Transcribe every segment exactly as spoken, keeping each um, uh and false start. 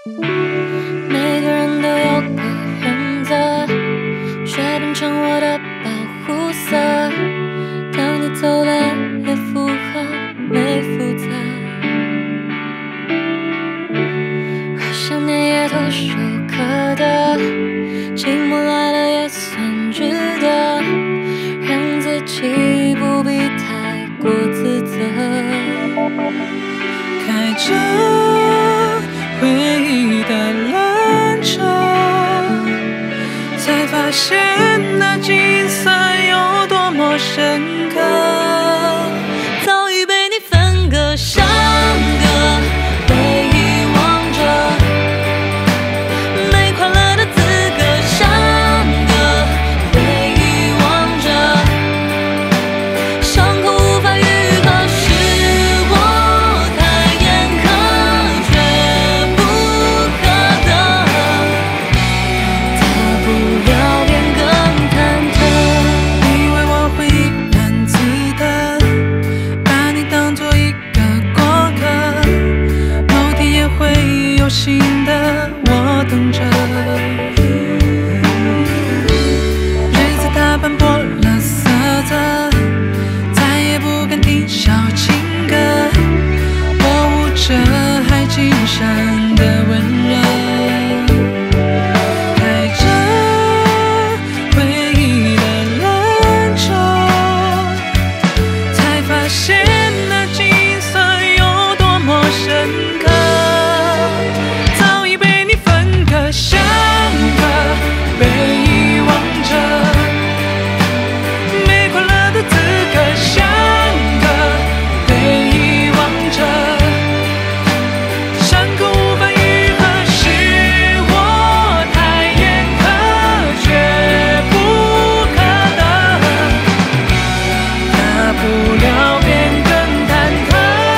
每个人都有个原则，却变成我的保护色。当你走了，也附和没负责。若想念也唾手可得，寂寞来了也算值得，让自己不必太过自责。 开着回忆的缆车，才发现那景色有多么深刻。 早已被你分割相隔，被遗忘着，没快乐的资格，相隔被遗忘着，伤口无法愈合，是我太严苛，却不可得，大不了变更忐忑。 以为我会怡然自得，把你当作一个过客，某天也会有新的我等着。日子它斑驳了色泽，再也不敢听小情歌，我捂着还精神的温热。开着回忆的缆车，才发现那景色有多么深刻。早已被你分割相隔，被遗忘着，没快乐的资格，相隔被遗忘着，伤口无法愈合，是我太严苛，却不可得，大不了变更忐忑。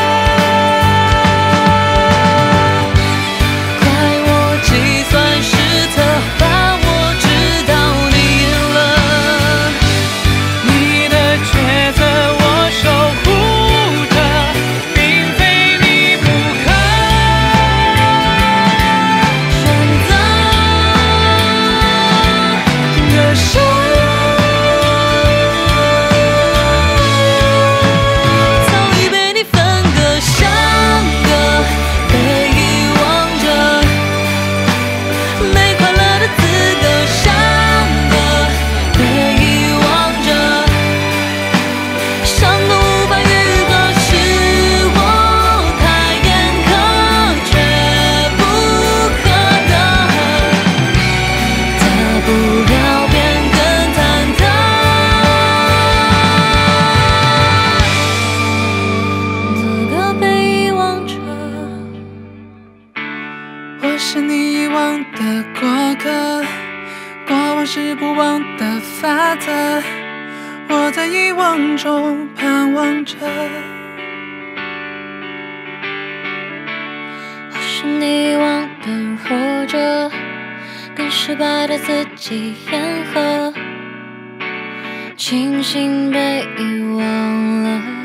怪我计算失策，把我知道你了。 你的抉择我守护着，并非你不可。 选择割舍， 早已被你分割相隔，被遗忘着，没快乐的资格，相隔被遗忘着，伤口无法愈合，是我太严苛，却不可得，大不了变更忐忑。这个被遗忘着， 我是你遗忘的过客，过往是不忘的法则，我在遗忘中盼望着。 我是你遗忘的弱者，跟失败的自己言和，庆幸被遗忘了。